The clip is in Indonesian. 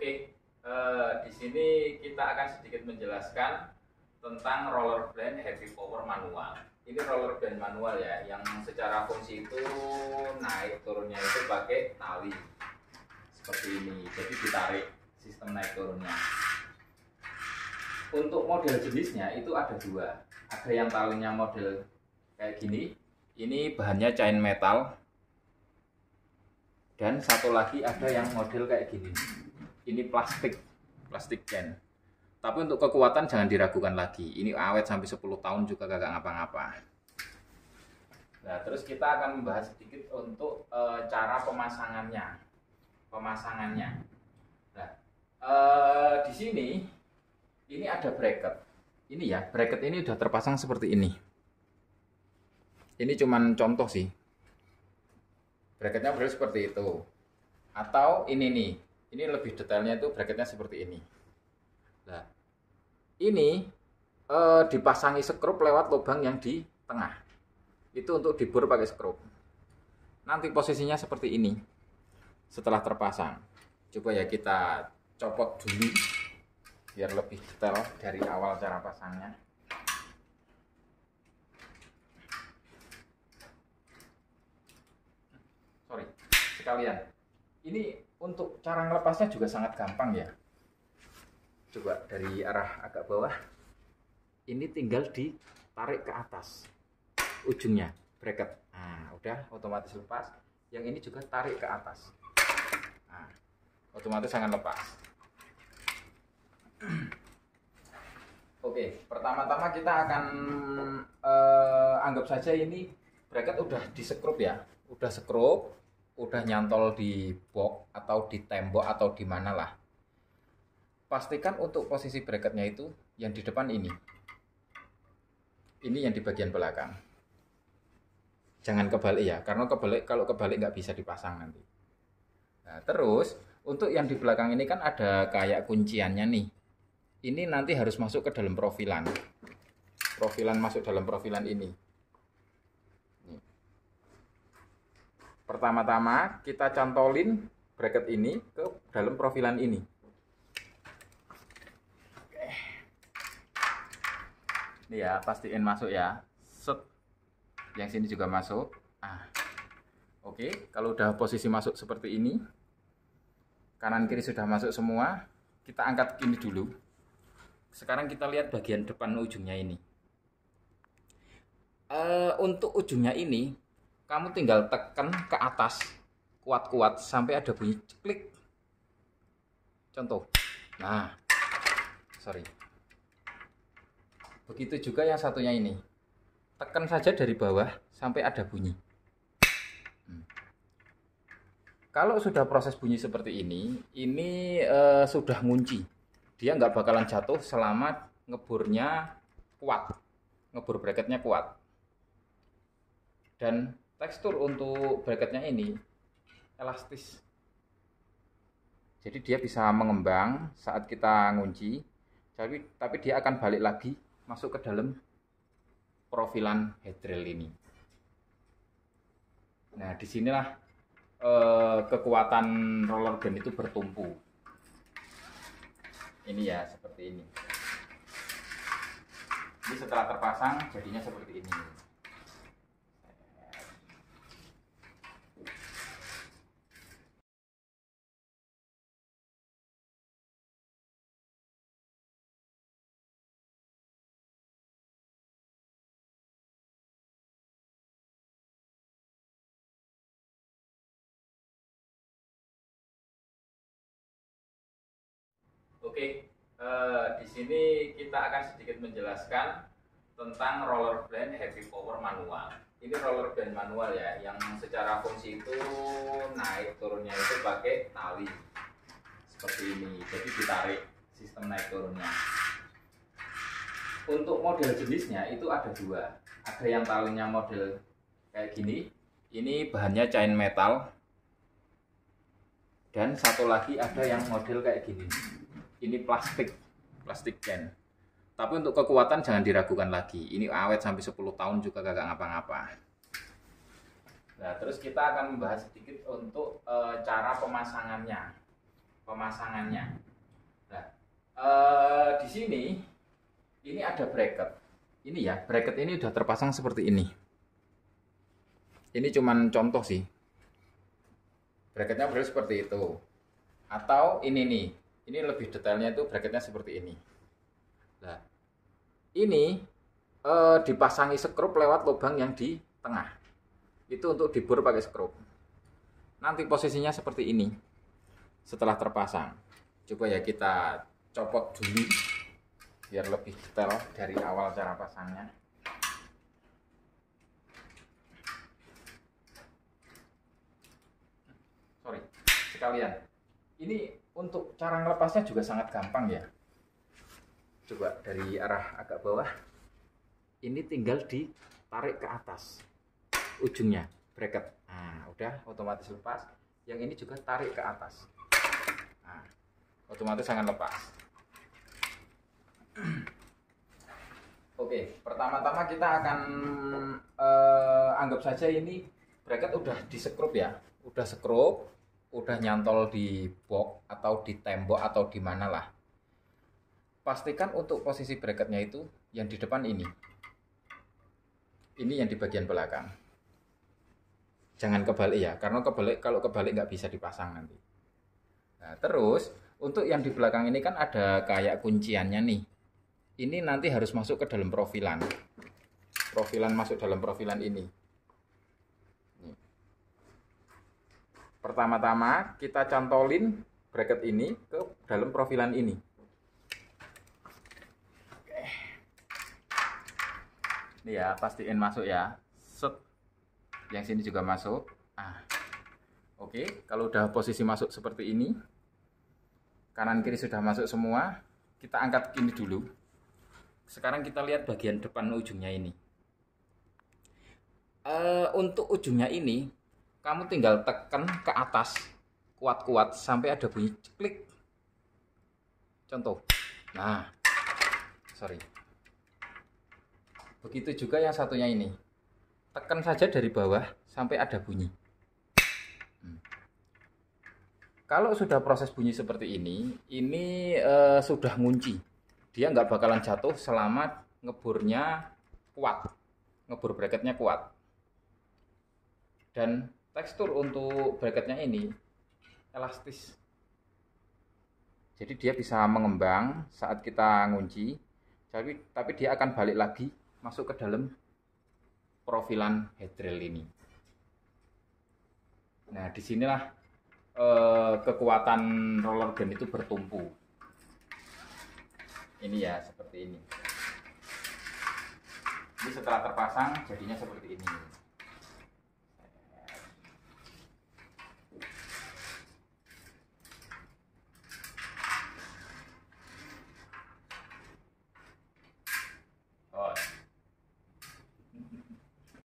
Oke, di sini kita akan sedikit menjelaskan tentang roller blade heavy power manual. Ini roller blade manual ya, yang secara fungsi itu naik turunnya itu pakai tali seperti ini. Jadi ditarik sistem naik turunnya. Untuk model jenisnya itu ada dua. Ada yang talinya model kayak gini. Ini bahannya chain metal. Dan satu lagi ada yang model kayak gini. Ini plastik chain. Tapi untuk kekuatan jangan diragukan lagi. Ini awet sampai 10 tahun juga kagak ngapa-ngapa. Nah, terus kita akan membahas sedikit untuk cara pemasangannya. Nah, di sini ini ada bracket. Ini ya, bracket ini udah terpasang seperti ini. Ini cuman contoh sih. Bracketnya berarti seperti itu. Atau ini nih. Ini lebih detailnya itu bracketnya seperti ini. Nah, ini dipasangi skrup lewat lubang yang di tengah. Itu untuk dibor pakai skrup. Nanti posisinya seperti ini. Setelah terpasang. Coba ya kita copot dulu biar lebih detail dari awal cara pasangnya. Sorry, sekalian. Ini untuk cara ngelepasnya juga sangat gampang ya. Coba dari arah agak bawah. Ini tinggal ditarik ke atas ujungnya bracket. Nah, udah otomatis lepas. Yang ini juga tarik ke atas. Nah, otomatis akan lepas. Oke, pertama-tama kita akan anggap saja ini bracket udah disekrup ya. Udah sekrup, udah nyantol di box atau di tembok atau di mana lah. Pastikan untuk posisi bracketnya itu yang di depan ini. Ini yang di bagian belakang. Jangan kebalik ya, karena kalau kebalik nggak bisa dipasang nanti. Nah, terus untuk yang di belakang ini kan ada kayak kunciannya nih. Ini nanti harus masuk ke dalam profilan. Profilan masuk dalam profilan ini. Pertama-tama kita cantolin bracket ini ke dalam profilan ini. Ini ya, pastiin masuk ya. Set. Yang sini juga masuk. Oke, kalau udah posisi masuk seperti ini, kanan kiri sudah masuk semua, kita angkat ini dulu. Sekarang kita lihat bagian depan ujungnya ini. Untuk ujungnya ini, kamu tinggal tekan ke atas kuat-kuat sampai ada bunyi klik. Contoh. Nah, sorry. Begitu juga yang satunya ini. Tekan saja dari bawah sampai ada bunyi. Kalau sudah proses bunyi seperti ini sudah ngunci. Dia nggak bakalan jatuh selama ngebornya kuat. Ngebor bracketnya kuat. Dan tekstur untuk bracketnya ini elastis. Jadi dia bisa mengembang saat kita ngunci. Tapi dia akan balik lagi masuk ke dalam profilan headrail ini. Nah, disinilah kekuatan roller blade itu bertumpu. Ini ya, seperti ini. Ini setelah terpasang jadinya seperti ini. Oke, di sini kita akan sedikit menjelaskan tentang roller blade heavy power manual. Ini roller blade manual ya, yang secara fungsi itu naik turunnya itu pakai tali seperti ini. Jadi ditarik sistem naik turunnya. Untuk model jenisnya itu ada dua. Ada yang talinya model kayak gini. Ini bahannya chain metal. Dan satu lagi ada yang model kayak gini. Ini plastik chain. Tapi untuk kekuatan jangan diragukan lagi. Ini awet sampai 10 tahun juga kagak ngapa-ngapa. Nah, terus kita akan membahas sedikit untuk cara pemasangannya. pemasangannya. Nah, di sini ini ada bracket. Ini ya, bracket ini udah terpasang seperti ini. Ini cuman contoh sih. Bracketnya berarti seperti itu. Atau ini nih, ini lebih detailnya itu bracketnya seperti ini. Nah, ini dipasangi skrup lewat lubang yang di tengah. Itu untuk dibor pakai skrup. Nanti posisinya seperti ini. Setelah terpasang. Coba ya kita copot dulu biar lebih detail dari awal cara pasangnya. Sorry, sekalian. Ini untuk cara ngelepasnya juga sangat gampang ya. Coba dari arah agak bawah. Ini tinggal ditarik ke atas ujungnya bracket. Nah, udah otomatis lepas. Yang ini juga tarik ke atas. Nah, otomatis akan lepas. Oke, pertama-tama kita akan anggap saja ini bracket udah disekrup ya. Udah sekrup, udah nyantol di box atau di tembok atau di mana lah. Pastikan untuk posisi bracketnya itu yang di depan ini. Ini yang di bagian belakang. Jangan kebalik ya, karena kalau kebalik nggak bisa dipasang nanti. Nah, terus untuk yang di belakang ini kan ada kayak kunciannya nih. Ini nanti harus masuk ke dalam profilan. Profilan masuk dalam profilan ini. Nih. Pertama-tama kita cantolin bracket ini ke dalam profilan ini. Ini ya, pastiin masuk ya. Set. Yang sini juga masuk. Oke, kalau udah posisi masuk seperti ini, kanan kiri sudah masuk semua, kita angkat ini dulu. Sekarang kita lihat bagian depan ujungnya ini. Untuk ujungnya ini, kamu tinggal tekan ke atas kuat-kuat sampai ada bunyi klik. Contoh. Nah, sorry. Begitu juga yang satunya ini. Tekan saja dari bawah sampai ada bunyi. Kalau sudah proses bunyi seperti ini sudah ngunci. Dia nggak bakalan jatuh selama ngebornya kuat. Ngebor bracketnya kuat. Dan tekstur untuk bracketnya ini elastis. Jadi dia bisa mengembang saat kita ngunci. Tapi dia akan balik lagi masuk ke dalam profilan headrail ini. Nah, disinilah kekuatan roller gun itu bertumpu. Ini ya, seperti ini. Ini setelah terpasang jadinya seperti ini.